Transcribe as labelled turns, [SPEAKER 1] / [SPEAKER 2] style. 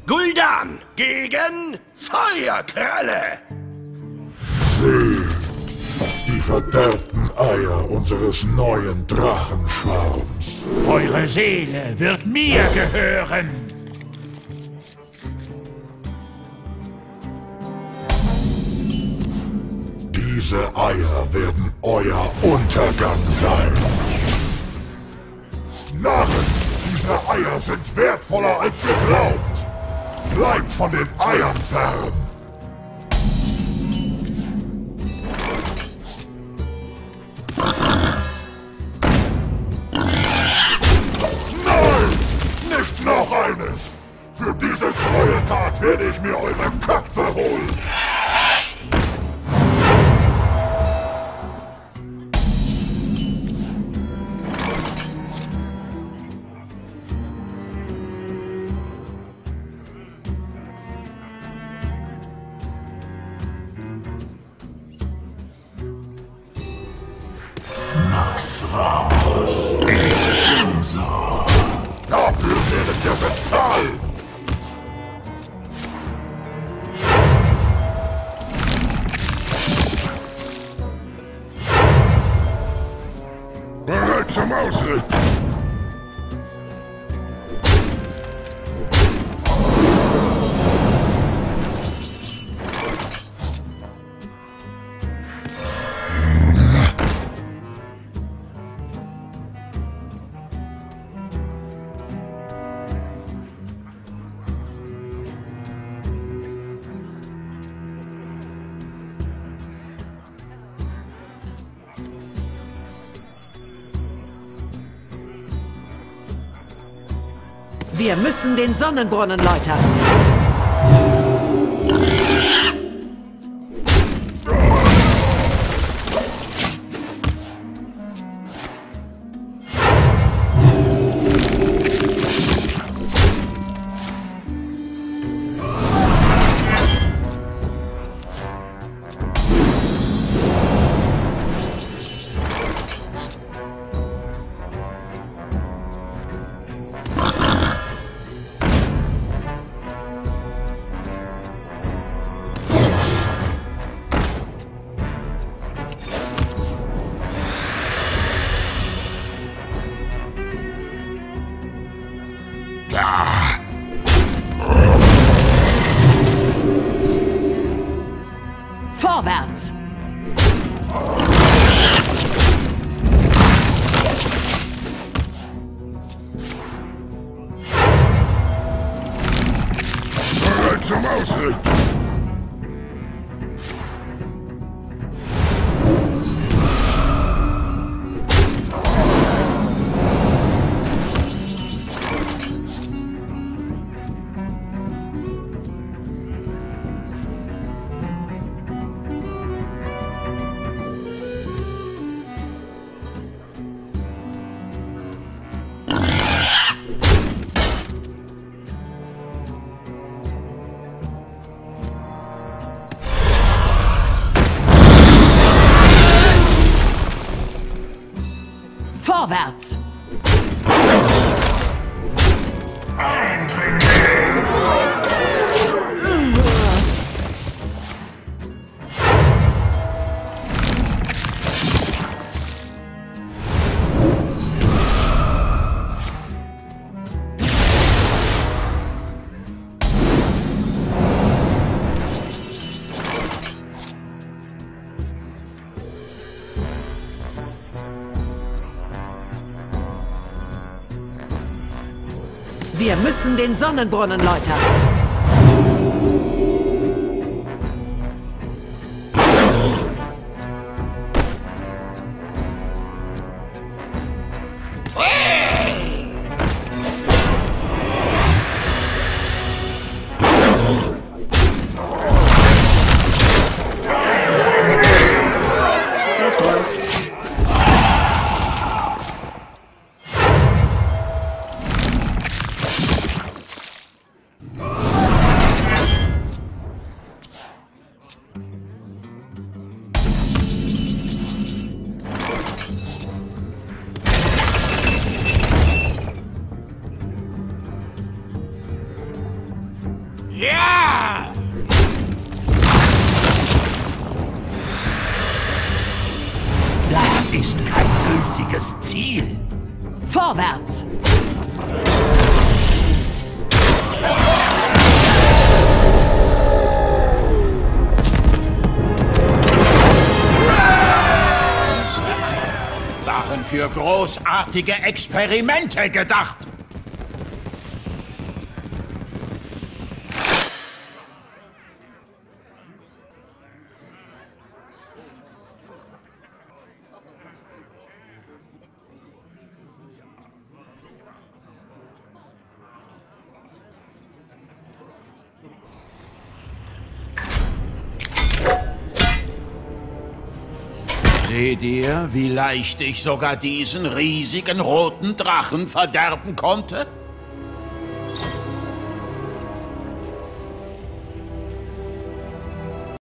[SPEAKER 1] Guldan gegen Feuerkralle.
[SPEAKER 2] Seht die verderbten Eier unseres neuen Drachenschwarms.
[SPEAKER 3] Eure Seele wird mir gehören.
[SPEAKER 2] Diese Eier werden euer Untergang sein. Narren, diese Eier sind wertvoller als ihr glaubt. Bleibt von den Eiern fern. Nein! Nicht noch eines! Für diese Gräueltat werde ich mir eure Köpfe holen!
[SPEAKER 3] Naxxramas ist unser.
[SPEAKER 2] Dafür werdet ihr bezahlen! Bereit zum Ausritt!
[SPEAKER 4] Wir müssen den Sonnenbrunnen läutern. Vorwärts!
[SPEAKER 2] Bereit zum Ausritt!
[SPEAKER 4] Vorwärts! Wir müssen den Sonnenbrunnen läutern.
[SPEAKER 3] Ja! Das ist kein gültiges Ziel.
[SPEAKER 4] Vorwärts!
[SPEAKER 3] Waren für großartige Experimente gedacht. Seht ihr, wie leicht ich sogar diesen riesigen roten Drachen verderben konnte?